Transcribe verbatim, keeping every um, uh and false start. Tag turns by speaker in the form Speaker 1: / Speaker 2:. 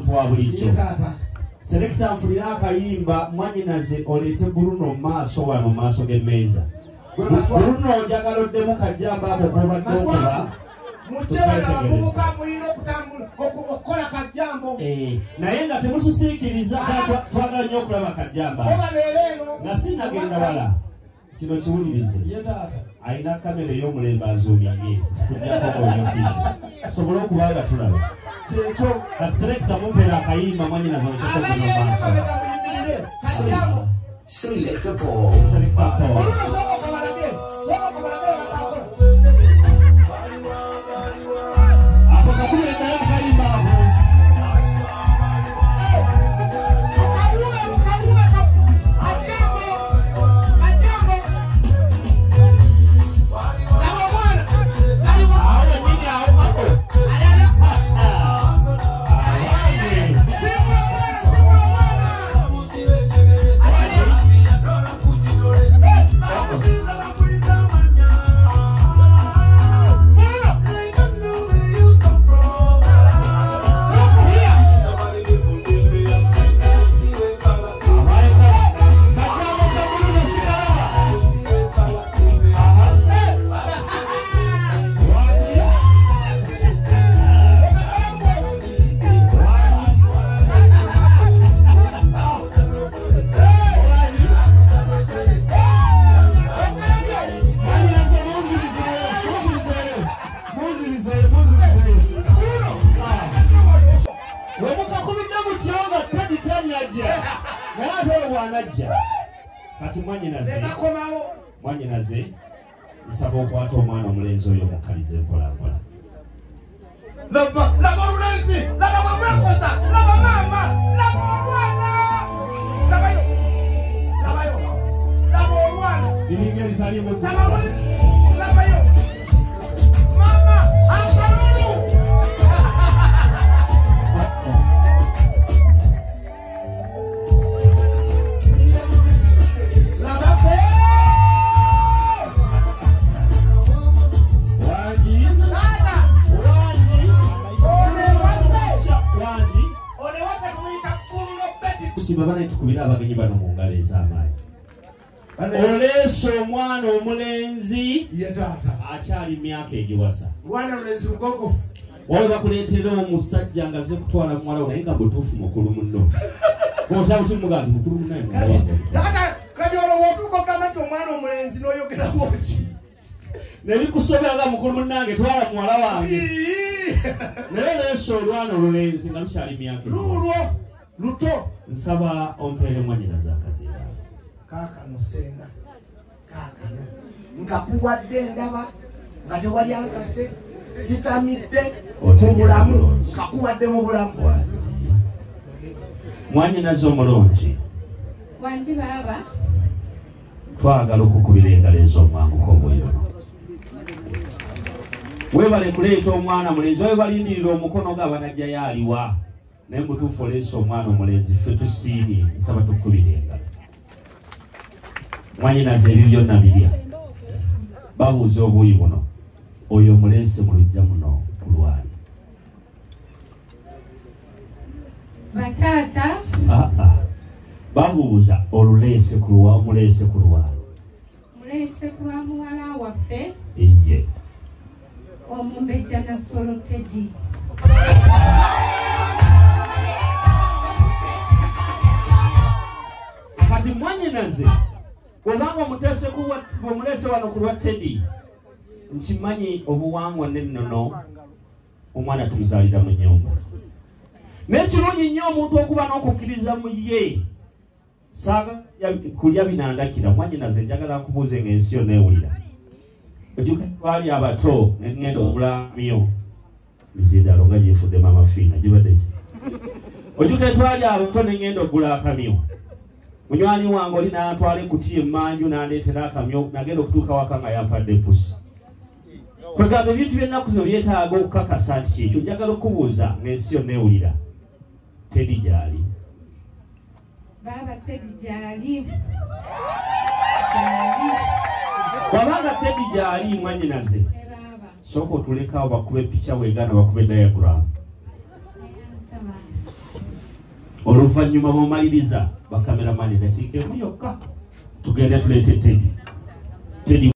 Speaker 1: muntu wa bulijjo. Selector nfulira akayimba Mwanyinaze oleete Bruno maaso wano maaso g'emmeeza. Bruno njagala oddemu kajjamba abo kobadde okuba
Speaker 2: mukyala abavubuka mulina okukola kajjambo.
Speaker 1: Naye nga temususiikiriza twagala nnyo okulaba kajjamba nga sinagenda wala. Kino kiwulirize alina kamera ey'omulembe azuumyage kujjakogoyofisho sobola okuba nga tulaba kyekyo kati Selector mumpeera akayimba Mwanyinaze oleete Bruno maaso.
Speaker 3: Selector Paul.
Speaker 1: Selector Paul. Kati Mwanyinaze Mwanyinaze nsaba okwata omwana omulenzi oyo mukkalize mpolampola.
Speaker 2: Laba laba omulenzi laba bwekota laba maama laba omwana laba yo laba yo laba omwana
Speaker 1: biringa ebisalimu
Speaker 2: laba yo maama akalulu.
Speaker 1: Babana tukubira abagenyi bano mu ngalo ez'amaanyi. Oleese omwana omulenzi akyali myaka egiwasa.
Speaker 2: Mwana omulenzi lugogofu.
Speaker 1: Waba bakuleetera omusajja nga ze kutwala muwala naye nga butuufu mukulu munno. Kosaba kimuga nti mukulu munnaye muwala.
Speaker 2: Kati olwo wootuuka ogamba nti omwana omulenzi n'oyogera bw'oti.
Speaker 1: Ne bikusobera nga mukulu munnange twala muwala wange. Naye oleese olwana olulenzi nga lukyali myaka egiwasa.
Speaker 2: Luto
Speaker 1: nsaba ompeere Mwanyinaze akazinga
Speaker 2: kaakano senga kaakano nkakuwadde ndaba nga tewali ankase sitamidde mu bulamu kakuwadde mu bulamu.
Speaker 1: Mwanyinaze omulungi
Speaker 4: wangi baba
Speaker 1: twagala okukubira engalo ez'omwanguka obweyono. Weebale kuleeta omwana mulenzi oyo balindirira omukono g'abanajjayo aliwa. Naye mutuufu oleese omwana omulenzi ffe tusiimye nsaba tukubira engalo. Mwanyinaze ebyo byonna birya babuuza obuuyi buno oyo omuleese mu lujja muno kulwani.
Speaker 4: Bataata
Speaker 1: babuuza oluleese ku lwa omuleese ku lwani.
Speaker 4: Muleese ku lwa muwala waffe
Speaker 1: iye
Speaker 4: Omumbejja Nasolo Teddy.
Speaker 1: Kati Mwanyinaze obanga omutese kuwa omulese wano ku lwa Teddy nkimanyi obuwangwa n'ennono omwana tumuzaalira mu nnyumba. N'ekirungi nnyo omuntu okuba n'okukkiriza mu ye saaga kulya binandakira. Mwanyinaze njagala nkubuuze ng'ensi yonna ewulira. Ojjuka twali abato ne ŋŋenda obulamyo bizindalo nga gyefuddemu amafiina gibadde ki. Ojjuka twali abato ne ŋŋenda oggula akamyo. Munywanyi wange oli n'atwala ekutiya emmanju n'andeetera akamyo nagenda okutuuka waka nga yampadde pusi. Kwegamba ebintu by'ennaku zino byetaaga okukakasa nti kyekyo. Njagala okubuuza ng'ensi yonna ewulira Teddy gy'ali.
Speaker 4: Baba Teddy gy'ali.
Speaker 1: Wabanga Teddy gy'ali Mwanyinaze sooka otulekawo bakube picture weegana bakube diagram. Oluvannyuma bw'omaliriza bakameramani dakiika emu yokka tugende tuleete Teddy. Teddy